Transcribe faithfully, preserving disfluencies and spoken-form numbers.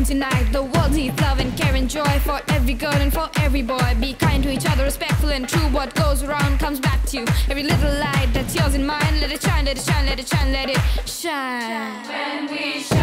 tonight. The world needs love and care and joy for every girl and for every boy. Be kind to each other, respectful and true. What goes around comes back to you. Every little light that's yours and mine, let it shine, let it shine, let it shine, let it shine. When we shine.